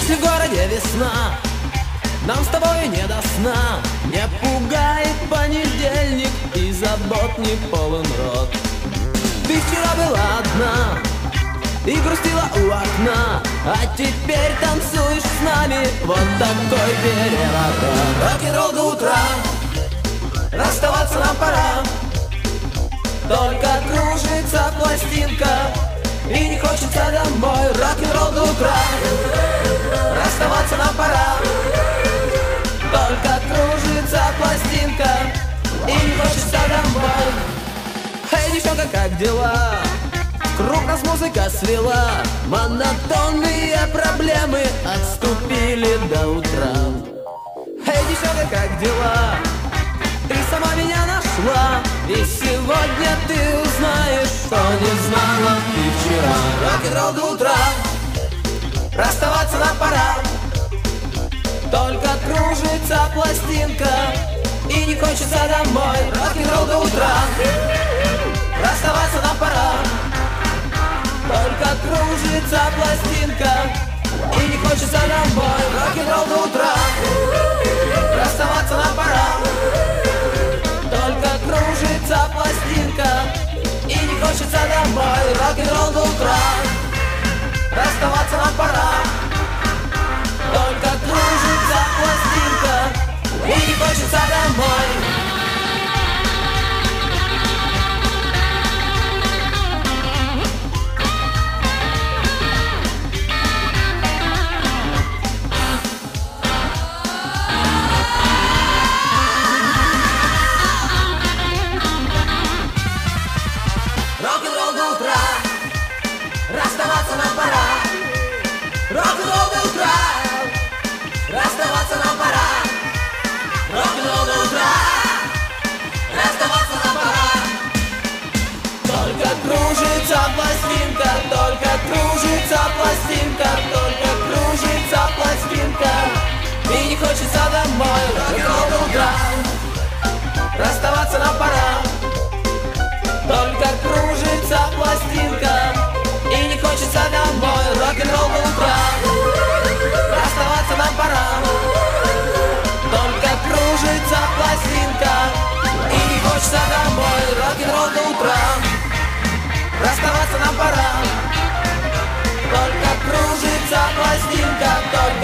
Если в городе весна, нам с тобой не до сна. Не пугает понедельник, и забот не полон рот. Ты вчера была одна и грустила у окна, а теперь танцуешь с нами. Вот такой переворот. Рок-н-ролл до утра, расставаться нам пора. Только кружится пластинка, и не хочется домой. Рок-н-ролл до утра, расставаться нам пора. Только кружится пластинка, и не хочется домой. Эй, девчонка, как дела? Круг нас музыка свела, монотонные проблемы отступили до утра. Эй, девчонка, как дела? Ты сама меня нашла, и сегодня ты узнаешь, что не знала ты вчера. Рок-н-ролл до утра, расставаться нам пора. Только кружится пластинка, и не хочется домой. Рок-н-ролл до утра, расставаться нам пора. Только кружится пластинка, и не хочется домой. Рок-н-ролл до утра, расставаться нам пора. Только кружится пластинка, и не хочется домой. Рок-н-ролл до утра, расставаться нам пора. Только кружится пластинка, и не хочется домой. Рок-н-ролл до утра, расставаться нам пора. Рок-н-ролл до утра, расставаться нам пора. Рок-н-ролл до утра, расставаться нам пора. Только кружится пластинка, только кружится пластинка, только кружится пластинка, и не хочется домой. Рок-н-ролл до утра, расставаться нам пора. Только кружится пластинка, и не хочется домой. Рок-н-ролл до утра, расставаться нам пора. Только кружится пластинка, и не хочется домой. Рок-н-ролл до утра, расставаться нам пора. Только кружится пластинка, только